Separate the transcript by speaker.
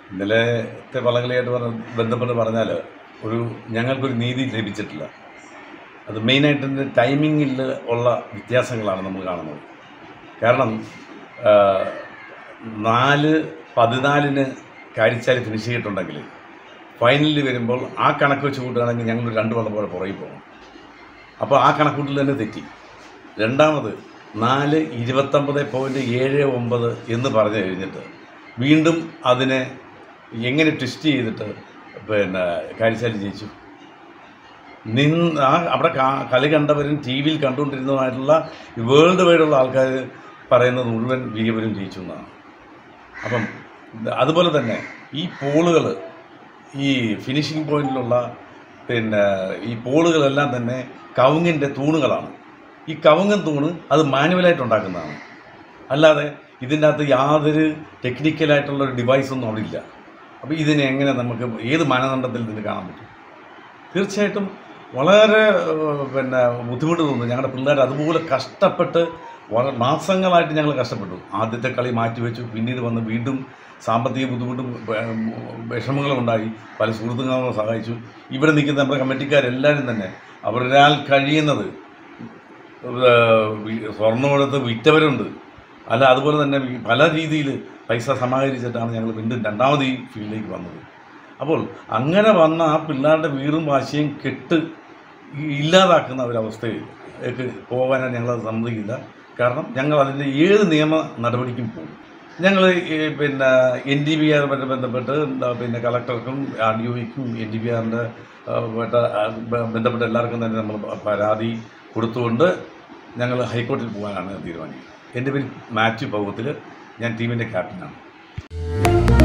Speaker 1: ഇന്നലത്തെ വള്ളംകളിയായിട്ട് ബന്ധപ്പെട്ട് പറഞ്ഞാൽ ഞങ്ങൾക്കൊരു നീതി ലഭിച്ചിട്ടില്ല. അത് മെയിനായിട്ട് ടൈമിങ്ങിൽ ഉള്ള വ്യത്യാസങ്ങളാണ് നമ്മൾ കാണുന്നത്. കാരണം 4:14 കാരിച്ചാൽ ഫിനിഷ് ചെയ്തിട്ടുണ്ടെങ്കിൽ ഫൈനലിൽ വരുമ്പോൾ ആ കണക്ക് വെച്ച് കൂട്ടുകയാണെങ്കിൽ ഞങ്ങൾ 2 വള്ളം പോലെ പുറകിൽ പോകും. അപ്പോൾ ആ കണക്കൂട്ടിൽ തന്നെ തെറ്റി. രണ്ടാമത് 4:29.79 എന്ന് പറഞ്ഞു കഴിഞ്ഞിട്ട് വീണ്ടും അതിനെ എങ്ങനെ ട്വിസ്റ്റ് ചെയ്തിട്ട് കാരിച്ചാൽ ജയിച്ചു. അവിടെ കളി കണ്ടവരും ടി വിയിൽ കണ്ടുകൊണ്ടിരുന്നതുമായിട്ടുള്ള വേൾഡ് വൈഡുള്ള ആൾക്കാർ പറയുന്നത് മുഴുവൻ വീരവരും ജയിച്ചു എന്നാണ്. അപ്പം അതുപോലെ തന്നെ ഈ പോളുകൾ, ഈ ഫിനിഷിംഗ് പോയിന്റിലുള്ള ഈ പോളുകളെല്ലാം തന്നെ കവുങ്ങിൻ്റെ തൂണുകളാണ്. ഈ കവുങ്ങൻ തൂണ് അത് മാനുവലായിട്ട് ഉണ്ടാക്കുന്നതാണ്, അല്ലാതെ ഇതിൻ്റെ അകത്ത് യാതൊരു ടെക്നിക്കലായിട്ടുള്ളൊരു ഡിവൈസൊന്നും അവിടെ ഇല്ല. അപ്പോൾ ഇതിനെ എങ്ങനെ നമുക്ക് ഏത് മാനദണ്ഡത്തിൽ ഇതിന് കാണാൻ പറ്റും? തീർച്ചയായിട്ടും വളരെ ബുദ്ധിമുട്ട് തോന്നുന്നു. ഞങ്ങളുടെ പിള്ളേർ അതുപോലെ കഷ്ടപ്പെട്ട് മാസങ്ങളായിട്ട് ഞങ്ങൾ കഷ്ടപ്പെട്ടു. ആദ്യത്തെ കളി മാറ്റിവെച്ചു, പിന്നീട് വന്ന് വീണ്ടും സാമ്പത്തിക ബുദ്ധിമുട്ടും വിഷമങ്ങളും ഉണ്ടായി. പല സുഹൃത്തുക്കളും സഹായിച്ചു. ഇവിടെ നിൽക്കുന്ന നമ്മുടെ കമ്മിറ്റിക്കാരെല്ലാവരും തന്നെ അവരാൽ കഴിയുന്നത് സ്വർണ്ണമെടുത്ത് വിറ്റവരുണ്ട്, അല്ല അതുപോലെ തന്നെ പല രീതിയിൽ പൈസ സമാഹരിച്ചിട്ടാണ് ഞങ്ങൾ വീണ്ടും രണ്ടാമത് ഈ ഫീൽഡിലേക്ക് വന്നത്. അപ്പോൾ അങ്ങനെ വന്ന ആ പിള്ളേരുടെ വീറും വാശിയും ഇല്ലാതാക്കുന്ന ഒരവസ്ഥയിലേക്ക് പോകാനാണ് ഞങ്ങളത് സമ്മതിക്കില്ല. കാരണം ഞങ്ങൾ അതിൻ്റെ ഏത് നിയമ നടപടിക്കും പോകും. ഞങ്ങൾ NDPR ബന്ധപ്പെട്ട് കളക്ടർക്കും RDOയ്ക്കും NDPRൻ്റെ ബന്ധപ്പെട്ട എല്ലാവർക്കും തന്നെ നമ്മൾ പരാതി കൊടുത്തുകൊണ്ട് ഞങ്ങൾ ഹൈക്കോടതിയിൽ പോകാനാണ് തീരുമാനിക്കുന്നത്. എൻ്റെ പേര് മാത്യു പൗവത്തിൽ, ഞാൻ ടീമിൻ്റെ ക്യാപ്റ്റനാണ്.